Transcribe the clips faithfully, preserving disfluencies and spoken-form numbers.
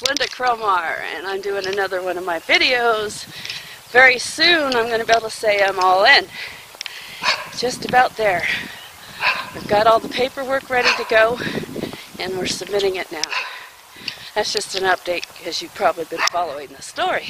Lynda Cromar, and I'm doing another one of my videos. Very soon I'm going to be able to say I'm all in. Just about there. We've got all the paperwork ready to go, and we're submitting it now. That's just an update because you've probably been following the story.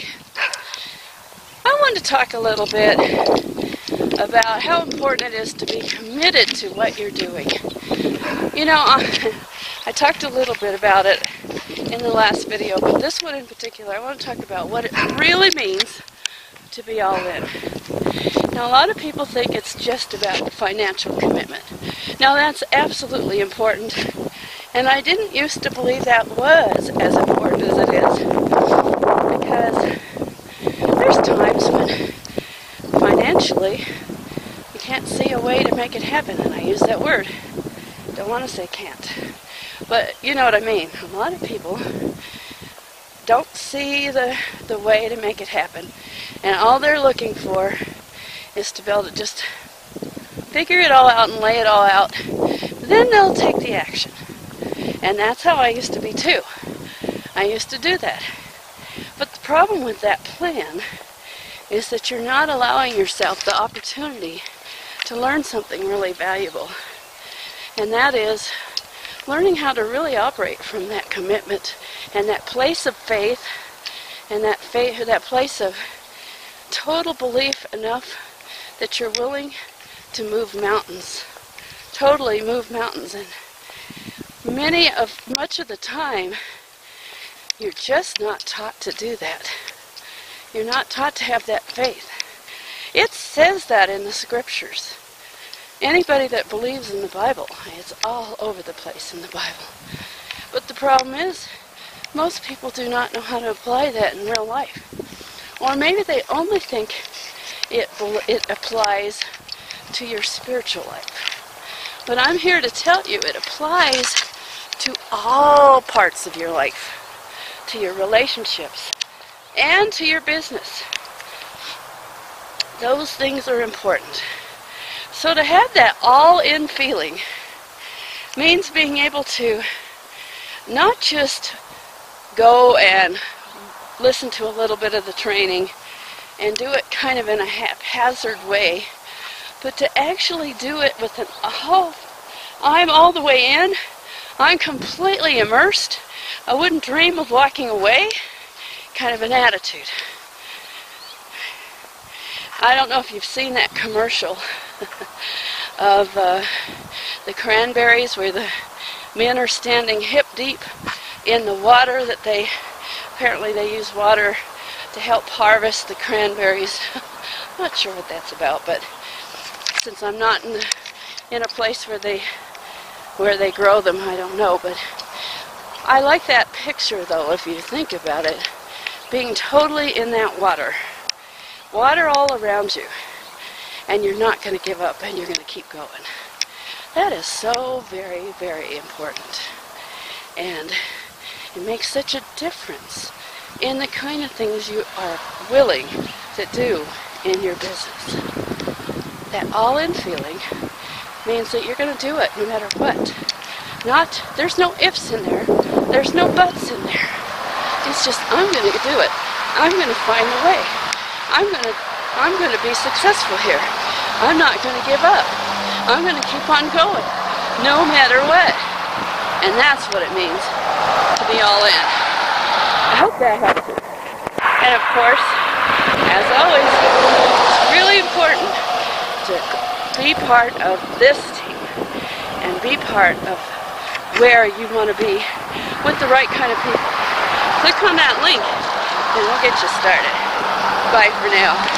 I wanted to talk a little bit about how important it is to be committed to what you're doing. You know, I, I talked a little bit about it in the last video, but this one in particular, I want to talk about what it really means to be all in. Now, a lot of people think it's just about financial commitment. Now, that's absolutely important, and I didn't used to believe that was as important as it is, because there's times when financially you can't see a way to make it happen, and I use that word. Don't want to say can't, but you know what I mean. A lot of people don't see the, the way to make it happen, and all they're looking for is to be able to just figure it all out and lay it all out. Then they'll take the action. And that's how I used to be too. I used to do that. But the problem with that plan is that you're not allowing yourself the opportunity to learn something really valuable. And that is learning how to really operate from that commitment and that place of faith and that faith, that place of total belief enough that you're willing to move mountains, totally move mountains. And many of, much of the time, you're just not taught to do that. You're not taught to have that faith. It says that in the scriptures. Anybody that believes in the Bible, it's all over the place in the Bible. But the problem is, most people do not know how to apply that in real life. Or maybe they only think it, it applies to your spiritual life. But I'm here to tell you it applies to all parts of your life, to your relationships, and to your business. Those things are important. So to have that all-in feeling means being able to not just go and listen to a little bit of the training and do it kind of in a haphazard way, but to actually do it with an, oh, I'm all the way in, I'm completely immersed, I wouldn't dream of walking away, kind of an attitude. I don't know if you've seen that commercial of uh, the cranberries where the men are standing hip deep in the water that they, apparently they use water to help harvest the cranberries. I'm not sure what that's about, but since I'm not in, the, in a place where they where they grow them, I don't know. But I like that picture, though, if you think about it, being totally in that water. Water all around you, and you're not going to give up, and you're going to keep going. That is so very, very important. And it makes such a difference in the kind of things you are willing to do in your business. That all-in feeling means that you're going to do it no matter what. Not, there's no ifs in there, there's no buts in there. It's just, I'm going to do it. I'm going to find a way. I'm going to, I'm going to be successful here. I'm not going to give up. I'm going to keep on going, no matter what. And that's what it means to be all in. I hope that helps you. And of course, as always, it's really important to be part of this team and be part of where you want to be with the right kind of people. Click on that link and we'll get you started. Bye for now.